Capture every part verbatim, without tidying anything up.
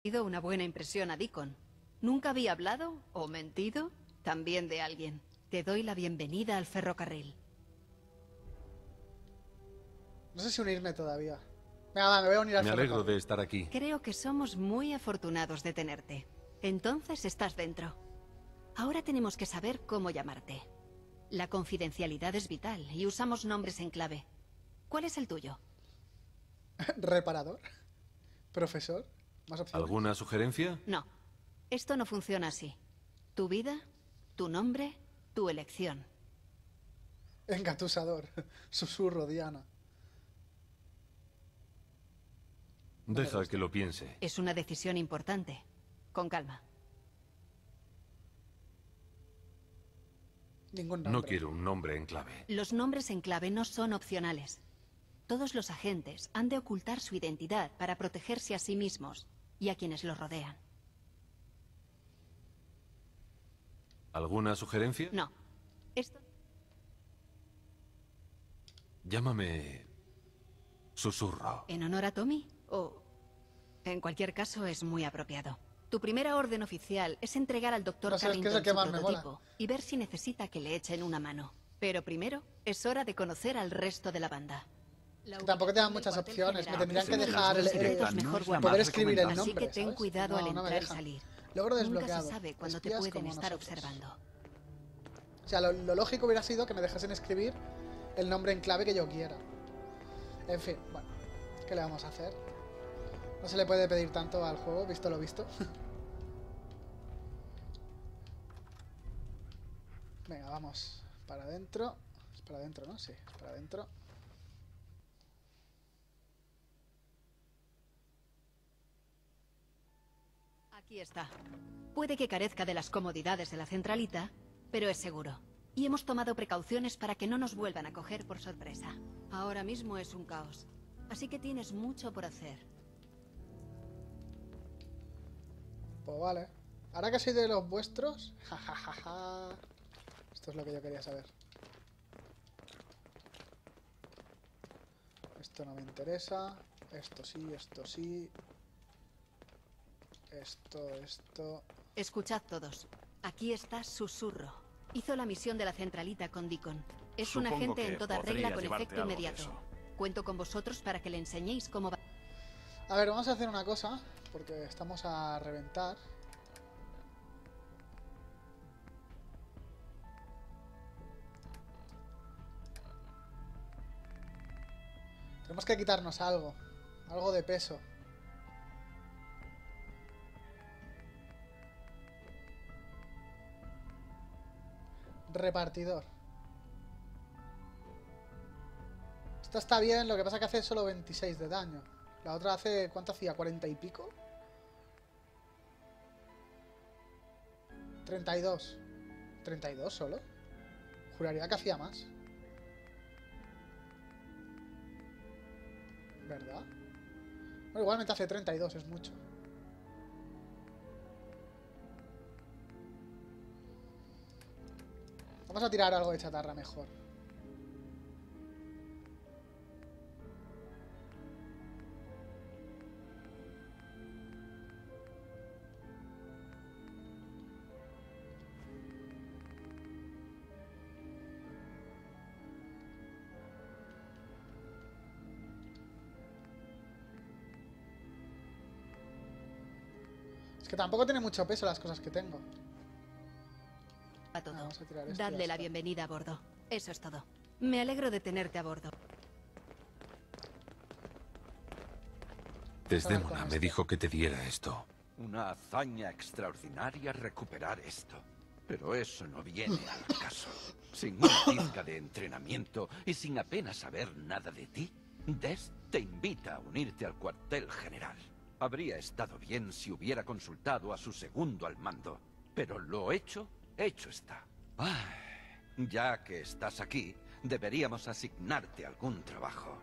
Una buena impresión a Deacon. ¿Nunca había hablado o mentido también de alguien? Te doy la bienvenida al ferrocarril. No sé si unirme todavía. Venga, va, me voy a unir al Me ferrocarril. alegro de estar aquí. Creo que somos muy afortunados de tenerte. Entonces estás dentro. Ahora tenemos que saber cómo llamarte. La confidencialidad es vital y usamos nombres en clave. ¿Cuál es el tuyo? Reparador. Profesor. ¿Más opciones? ¿Alguna sugerencia? No. Esto no funciona así. Tu vida, tu nombre, tu elección. Engatusador. Susurro, Diana. Deja que lo piense. Es una decisión importante. Con calma. Ningún nombre. No quiero un nombre en clave. Los nombres en clave no son opcionales. Todos los agentes han de ocultar su identidad para protegerse a sí mismos y a quienes los rodean. ¿Alguna sugerencia? No. Esto... Llámame... Susurro. ¿En honor a Tommy? O... En cualquier caso, es muy apropiado. Tu primera orden oficial es entregar al doctor No sé, es que es Carrington el que su más me mola. prototipo y ver si necesita que le echen una mano. Pero primero, es hora de conocer al resto de la banda. Que tampoco te dan muchas opciones. Me tendrían que Es uno de dejar los el, secretos el- mejor poder guardados. escribir el Así nombre. que ten ¿sabes? cuidado No, al no me entrar y dejan. salir. Logro Nunca desbloqueado. se sabe cuándo te Espías pueden como estar nosotros. observando. O sea, lo, lo lógico hubiera sido que me dejasen escribir el nombre en clave que yo quiera. En fin, bueno. ¿Qué le vamos a hacer? No se le puede pedir tanto al juego, visto lo visto. Venga, vamos. Para adentro. Es para adentro, ¿no? Sí, es para adentro. Aquí está. Puede que carezca de las comodidades de la centralita, pero es seguro. Y hemos tomado precauciones para que no nos vuelvan a coger por sorpresa. Ahora mismo es un caos. Así que tienes mucho por hacer. Pues vale. Ahora que soy de los vuestros... jajajaja. Esto es lo que yo quería saber. Esto no me interesa. Esto sí, esto sí. Esto, esto... Escuchad todos. Aquí está Susurro. Hizo la misión de la centralita con Deacon. Es un Supongo agente que en toda podría regla con llevarte efecto algo de inmediato. eso. Cuento con vosotros para que le enseñéis cómo va. A ver, vamos a hacer una cosa, porque estamos a reventar. Tenemos que quitarnos algo. Algo de peso. Repartidor. Esta está bien, lo que pasa es que hace solo veintiséis de daño. La otra hace... ¿cuánto hacía? ¿cuarenta y pico? treinta y dos. ¿treinta y dos solo? Juraría que hacía más. ¿Verdad? Bueno, igualmente hace treinta y dos, es mucho. Vamos a tirar algo de chatarra mejor. Es que tampoco tiene mucho peso las cosas que tengo. A todo. Vamos a tirar esto y Dadle ya la está. bienvenida a bordo. Eso es todo. Me alegro de tenerte a bordo. Desdémona me dijo que te diera esto. Una hazaña extraordinaria recuperar esto. Pero eso no viene al caso. Sin una pizca de entrenamiento y sin apenas saber nada de ti, Des te invita a unirte al cuartel general. Habría estado bien si hubiera consultado a su segundo al mando. Pero lo hecho, hecho está. Ah, ya que estás aquí, deberíamos asignarte algún trabajo.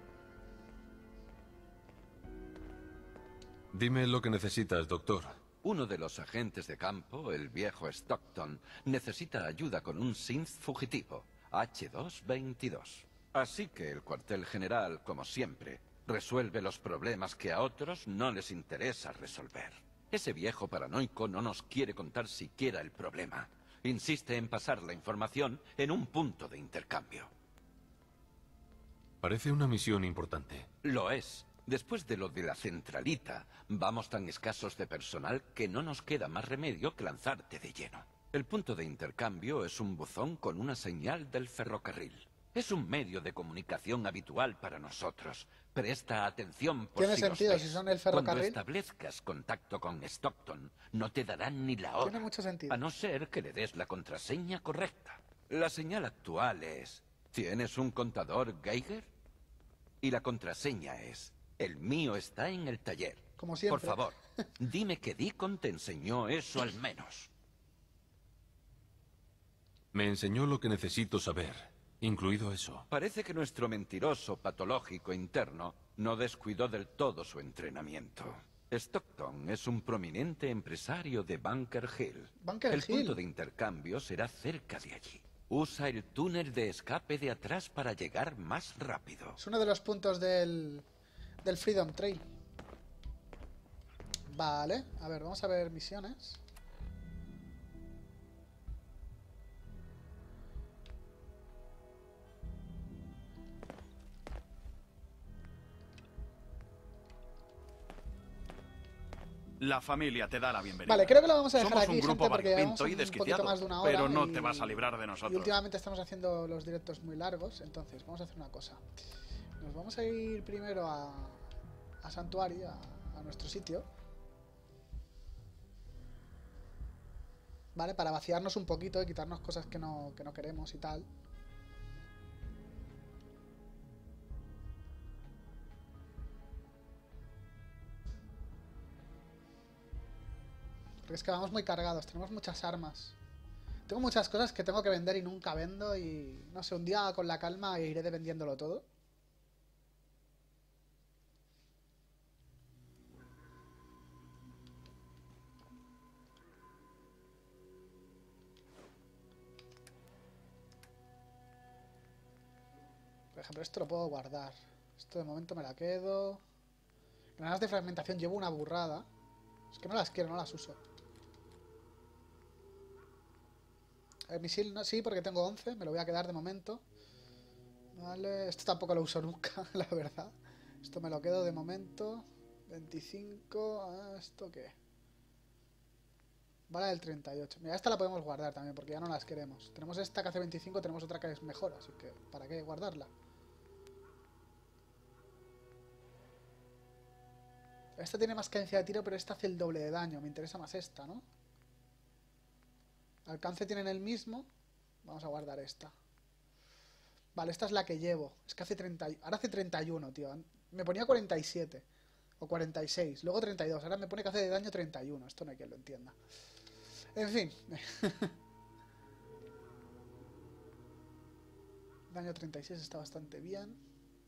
Dime lo que necesitas, doctor. Uno de los agentes de campo, el viejo Stockton, necesita ayuda con un synth fugitivo, H dos veintidós. Así que el cuartel general, como siempre, resuelve los problemas que a otros no les interesa resolver. Ese viejo paranoico no nos quiere contar siquiera el problema. Insiste en pasar la información en un punto de intercambio. Parece una misión importante. Lo es. Después de lo de la centralita, vamos tan escasos de personal que no nos queda más remedio que lanzarte de lleno. El punto de intercambio es un buzón con una señal del ferrocarril. Es un medio de comunicación habitual para nosotros. Presta atención por Tiene si sentido, los ves. si son el Cuando ferrocarril. establezcas contacto con Stockton, no te darán ni la hora. Tiene mucho sentido. A no ser que le des la contraseña correcta. La señal actual es... ¿Tienes un contador Geiger? Y la contraseña es... El mío está en el taller. Como siempre. Por favor, dime que Deacon te enseñó eso al menos. Me enseñó lo que necesito saber, incluido eso. Parece que nuestro mentiroso patológico interno no descuidó del todo su entrenamiento. Stockton es un prominente empresario de Bunker Hill. Bunker el Hill. punto de intercambio será cerca de allí. Usa el túnel de escape de atrás para llegar más rápido. Es uno de los puntos del, del Freedom Trail. Vale, a ver, vamos a ver misiones. La familia te da la bienvenida. Vale, creo que lo vamos a dejar Somos aquí, un grupo gente, porque llevamos variopinto y un poquito desquiciado, más de una hora. pero no y- te vas a librar de nosotros. Y últimamente estamos haciendo los directos muy largos, entonces vamos a hacer una cosa. Nos vamos a ir primero a, a Santuario, a, a nuestro sitio. Vale, para vaciarnos un poquito y quitarnos cosas que no, que no queremos y tal. Porque es que vamos muy cargados, tenemos muchas armas. Tengo muchas cosas que tengo que vender y nunca vendo y... No sé, un día con la calma iré de vendiéndolo todo. Por ejemplo, esto lo puedo guardar. Esto de momento me la quedo. Granadas de fragmentación llevo una burrada. Es que no las quiero, no las uso. El misil no, sí, porque tengo once, me lo voy a quedar de momento. Vale, esto tampoco lo uso nunca, la verdad. Esto me lo quedo de momento. veinticinco, ah, ¿esto qué? Vale, del treinta y ocho. Mira, esta la podemos guardar también, porque ya no las queremos. Tenemos esta que hace veinticinco, tenemos otra que es mejor, así que ¿para qué guardarla? Esta tiene más cadencia de tiro, pero esta hace el doble de daño. Me interesa más esta, ¿no? Alcance tienen el mismo. Vamos a guardar esta. Vale, esta es la que llevo. Es que hace treinta... Ahora hace treinta y uno, tío. Me ponía cuarenta y siete. O cuarenta y seis. Luego treinta y dos. Ahora me pone que hace de daño treinta y uno. Esto no hay quien lo entienda. En fin. Daño treinta y seis está bastante bien.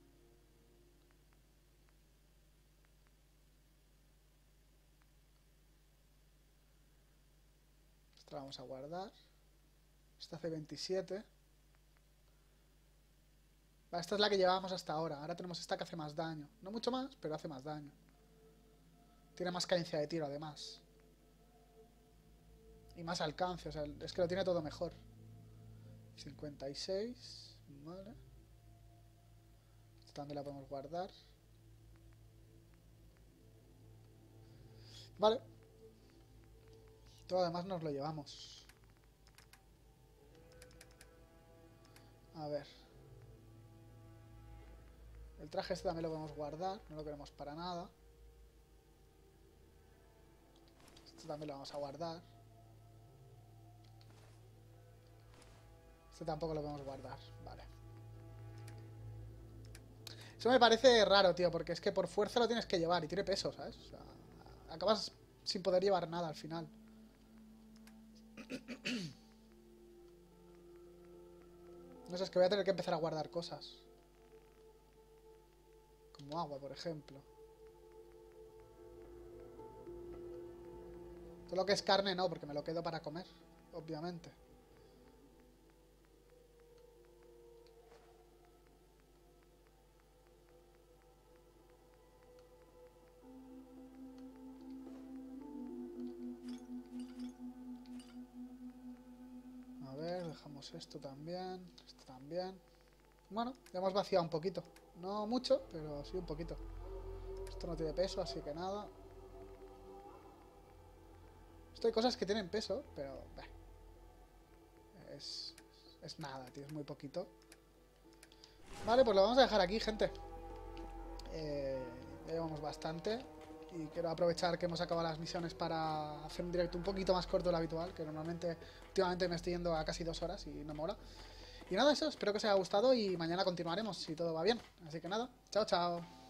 Esta la vamos a guardar. Esta hace veintisiete. Vale, esta es la que llevábamos hasta ahora. Ahora tenemos esta que hace más daño. No mucho más, pero hace más daño. Tiene más cadencia de tiro, además. Y más alcance, o sea, es que lo tiene todo mejor. cincuenta y seis. Vale. Esta también la podemos guardar. Vale. Todo además nos lo llevamos. A ver. El traje este también lo podemos guardar. No lo queremos para nada. Este también lo vamos a guardar. Este tampoco lo podemos guardar. Vale. Eso me parece raro, tío, porque es que por fuerza lo tienes que llevar y tiene peso, ¿sabes? O sea, acabas sin poder llevar nada al final. No sé, es que voy a tener que empezar a guardar cosas. Como agua, por ejemplo. Todo lo que es carne no, porque me lo quedo para comer, obviamente. Llevamos esto también, esto también. Bueno, ya hemos vaciado un poquito. No mucho, pero sí un poquito. Esto no tiene peso, así que nada. Esto hay cosas que tienen peso, pero... Bah, es, es nada, tío, es muy poquito. Vale, pues lo vamos a dejar aquí, gente. Eh, ya llevamos bastante. Y quiero aprovechar que hemos acabado las misiones para hacer un directo un poquito más corto de lo habitual, que normalmente, últimamente me estoy yendo a casi dos horas y no mola. Y nada, eso, espero que os haya gustado y mañana continuaremos si todo va bien. Así que nada, chao, chao.